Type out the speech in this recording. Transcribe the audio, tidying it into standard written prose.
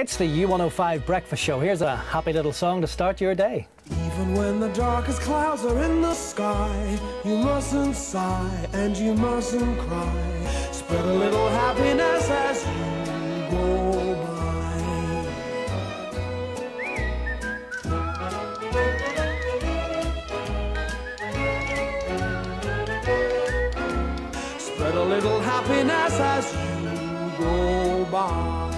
It's the U105 Breakfast Show. Here's a happy little song to start your day. Even when the darkest clouds are in the sky, you mustn't sigh and you mustn't cry. Spread a little happiness as you go by. Spread a little happiness as you go by.